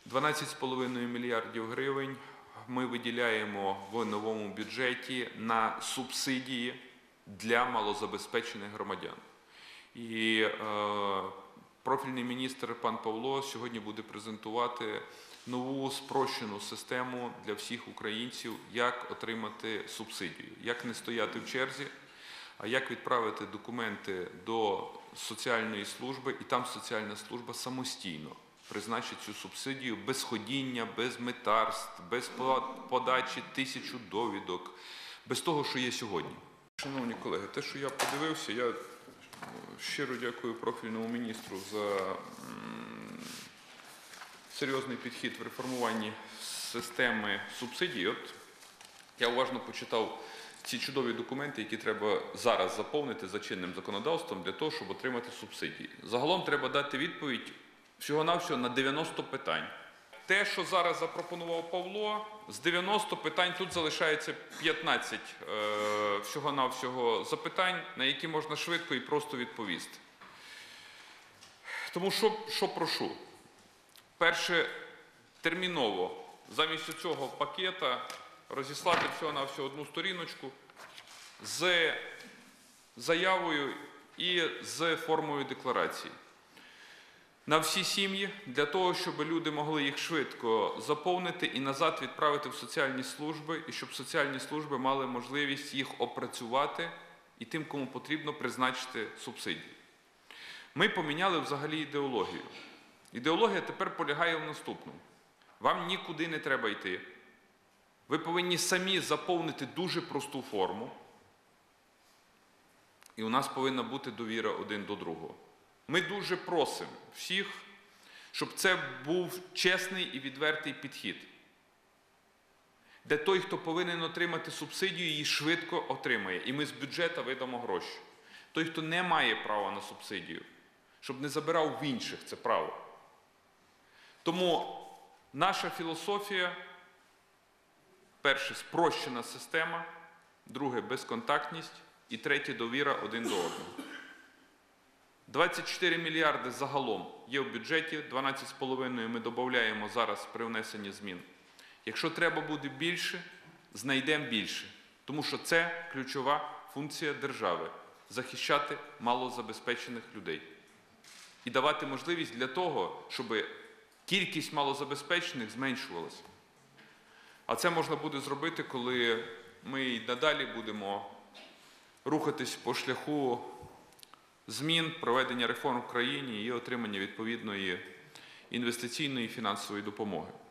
12,5 мільярдів гривень ми виділяємо в новому бюджеті на субсидії для малозабезпечених громадян. І профільний міністр пан Павло сьогодні буде презентувати нову спрощену систему для всіх українців, як отримати субсидію, як не стояти в черзі, а як відправити документи до соціальної служби, і там соціальна служба самостійно призначить цю субсидію без ходіння, без митарств, без подачі 1000 довідок, без того, що є сьогодні. Шановні колеги, те, що я подивився, я щиро дякую профільному міністру за серйозний підхід в реформуванні системи субсидій. От я уважно почитав ці чудові документи, які треба зараз заповнити за чинним законодавством для того, щоб отримати субсидії. Загалом треба дати відповідь всього-навсього на 90 питань. Те, що зараз запропонував Павло, з 90 питань тут залишається 15 всього-навсього запитань, на які можна швидко і просто відповісти. Тому що прошу? Перше, терміново, замість цього пакета розіслати всього-навсього одну сторіночку з заявою і з формою декларації на всі сім'ї, для того, щоб люди могли їх швидко заповнити і назад відправити в соціальні служби, і щоб соціальні служби мали можливість їх опрацювати і тим, кому потрібно, призначити субсидії. Ми поміняли взагалі ідеологію. Ідеологія тепер полягає в наступному. Вам нікуди не треба йти. Ви повинні самі заповнити дуже просту форму, і у нас повинна бути довіра один до другого. Ми дуже просимо всіх, щоб це був чесний і відвертий підхід, де той, хто повинен отримати субсидію, її швидко отримає, і ми з бюджету видамо гроші. Той, хто не має права на субсидію, щоб не забирав в інших це право. Тому наша філософія, перше, спрощена система, друге, безконтактність і третє, довіра один до одного. 24 мільярди загалом є в бюджеті, 12,5 ми додаємо зараз при внесенні змін. Якщо треба буде більше, знайдемо більше. Тому що це ключова функція держави – захищати малозабезпечених людей. І давати можливість для того, щоб кількість малозабезпечених зменшувалася. А це можна буде зробити, коли ми і надалі будемо рухатись по шляху змін, проведення реформ в країні і отримання відповідної інвестиційної і фінансової допомоги.